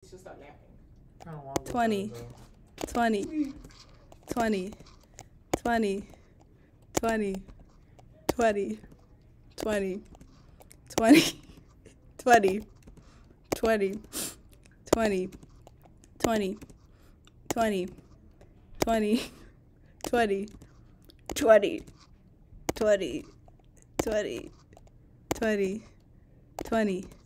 she'll start laughing. I don't want to 20, 20, 20, 20, 20, 20, 20, 20, 20, 20, 20, 20, 20, 20, 20, 20, 20, 20, 20, 20.